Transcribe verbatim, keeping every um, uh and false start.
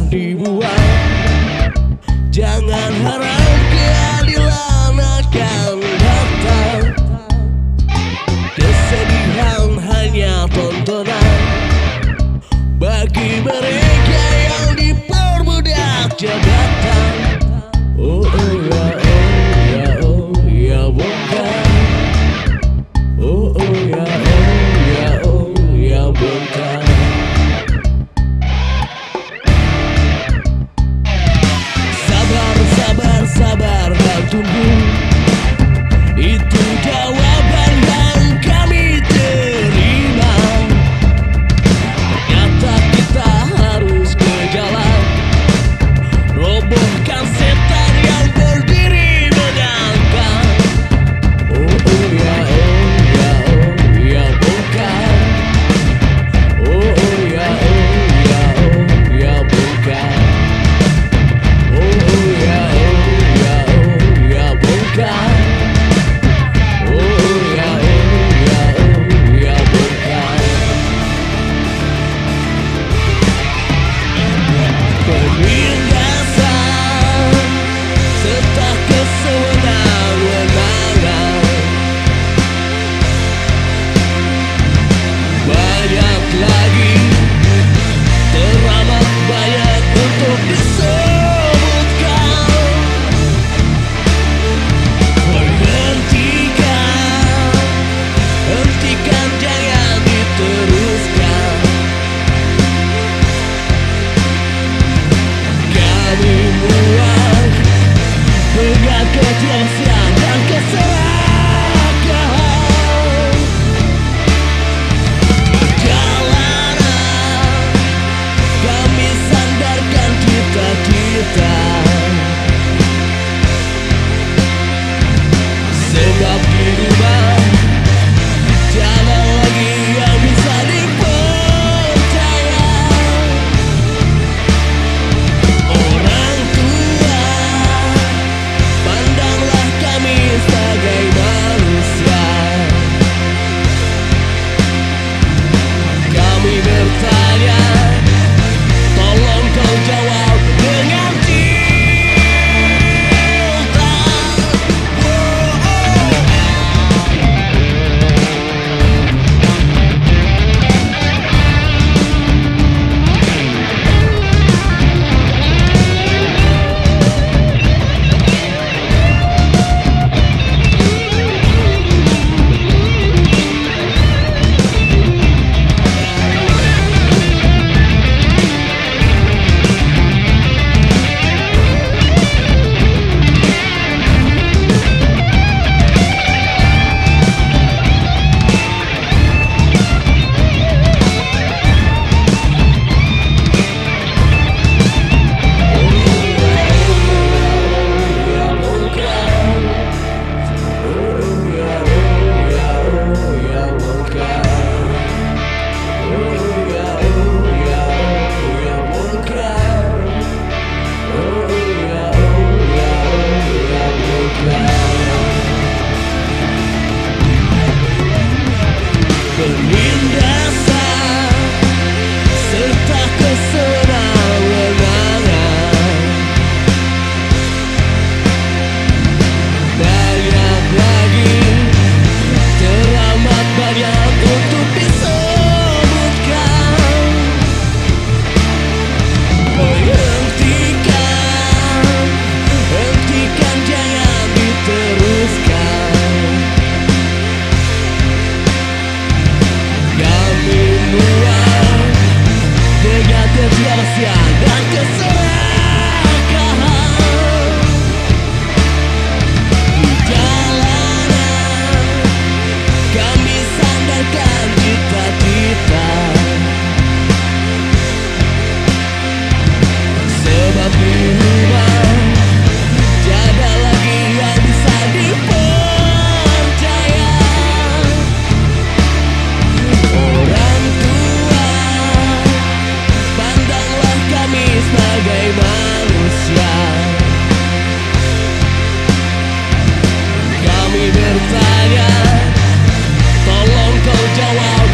dibuang. Jangan harap keadilan akan datang. Kesedihan hanya tontonan bagi mereka yang diperbudak jabatan. Oh, oh ya, oh ya, oh ya bukan. Oh, oh ya, oh ya, oh ya bukan. Sabar, sabar, sabar dan tunggu. Itu jawaban yang kami terima. Ternyata kita harus ke jalan, robohkan setan yang berdiri menangkan. Oh, oh ya, oh ya, oh ya bukan. Oh, oh ya, oh ya, oh ya bukan. Oh, oh ya, oh ya, oh ya bukan. Kejelasan dan keserakahan, jalanan kami sandarkan cita-cita. Sebab di rumah jalan lagi yang bisa dipercaya. Orang tua, pandanglah kami sebagai manusia. Kami bertanya, tolong kau jawab dengan cinta. Penindasan serta kesenang-wenangan, banyak lagi, teramat banyak untuk disebutkan. Oh, hentikan, hentikan, jangan diteruskan. Kejelasan dan keserakahan, di jalanan kami sandarkan cita-cita. Sebab di rumah tiada lagi yang bisa dipercaya. Orang tua, pandanglah kami sebagai manusia. Kami bertanya, tolong kau jawab